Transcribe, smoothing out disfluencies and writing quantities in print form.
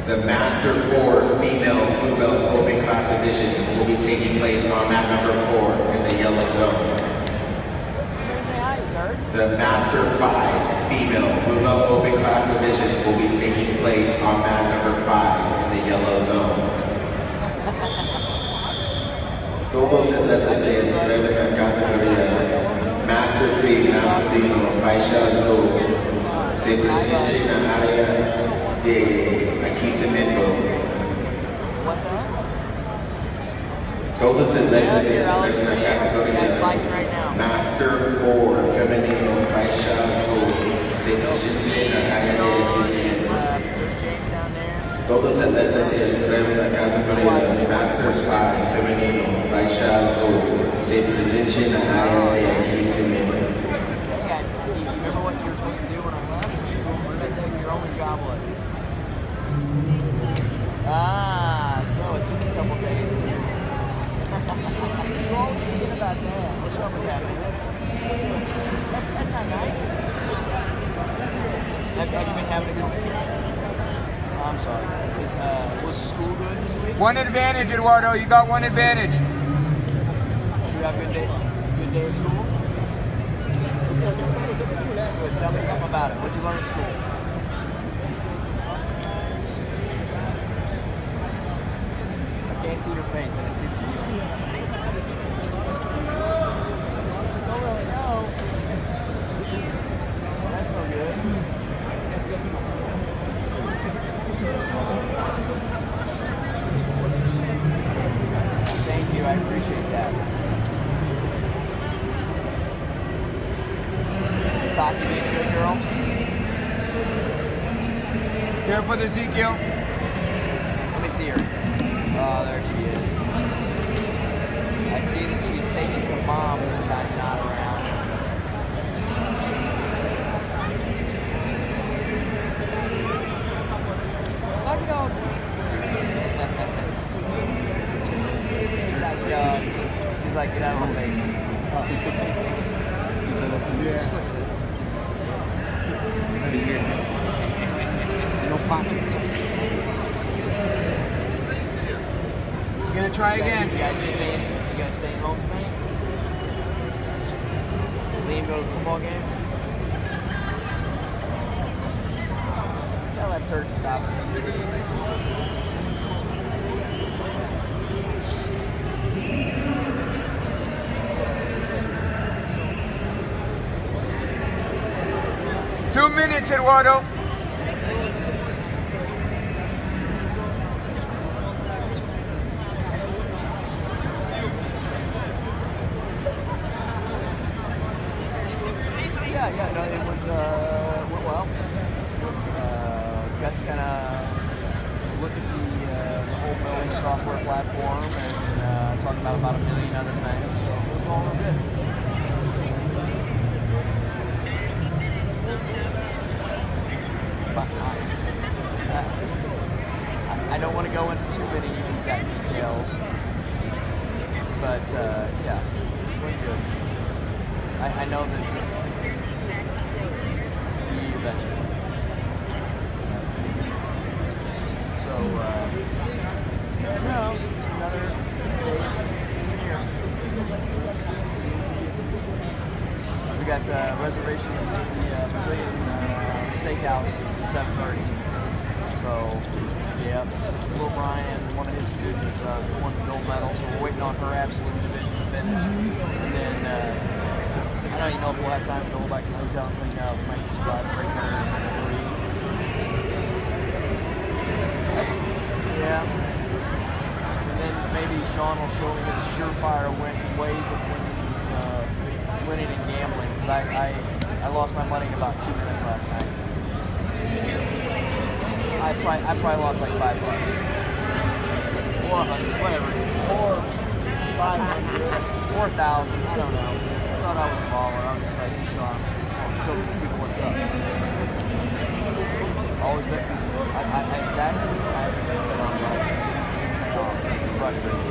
The Master 4 Female Blue Belt Open Class Division will be taking place on mat number 4 in the yellow zone. The Master 5 Female Blue Belt Open Class Division will be taking place on mat number 5 in the yellow zone. Todos atletas se inscreven en categoría Master 3 masculino faixa azul. Se presenten en la área de aquecimiento. Todos atletas se inscreven en la categoría Master 4 femenino faixa azul. Se presenten en la área de aquecimiento. Todos atletas se inscreven en la categoría Master 5 femenino faixa azul. Se presenten en la área de aquecimiento. Remember what you were supposed to do when I left? What did I tell you your only job was? Ah, so it took a couple days. You always forget about that. What's up with that, man? That's not nice. Have you been having a good week? I'm sorry. Was school good this week? One advantage, Eduardo. You got one advantage. Did you have a good day at school? Good. Tell me something about it. What did you learn at school? I can't see your face. I can see the ceiling. Don't really know. That's no good. Thank you. I appreciate that. Saki being a good girl. Careful, Ezekiel. Let me see her. Oh, there she is. I see that she's taken to mom since I'm not around. Look at her. She's like, get out of my face. No pockets. He's gonna try again. You guys staying home tonight? Liam go to the football game? Tell that turd to stop. 2 minutes, Eduardo. Yeah, no, it went well. Got to kind of look at the whole building software platform and talk about a million other things. So it was all real good. I don't want to go into too many exact details, but yeah, really good. I know that you betcha. So, no, it's another day here. We got reservation at the Brazilian Steakhouse at 7:30. So, yeah, Will Bryan, one of his students, won the gold medal, so we're waiting on her absolute division to finish. And then, I don't even know if we'll have time to go back to the hotel and clean up. We might just go out straight there and read. Yeah. And then maybe Sean will show me his surefire ways of winning and gambling. Because I lost my money in about 2 minutes last night. I probably lost like $5. Or 100, whatever. Or 500, 4,000, I don't know. I thought I was a baller. I was just like, Sean, I'll show these people what's up. Always been, I actually, I'm like, frustrated.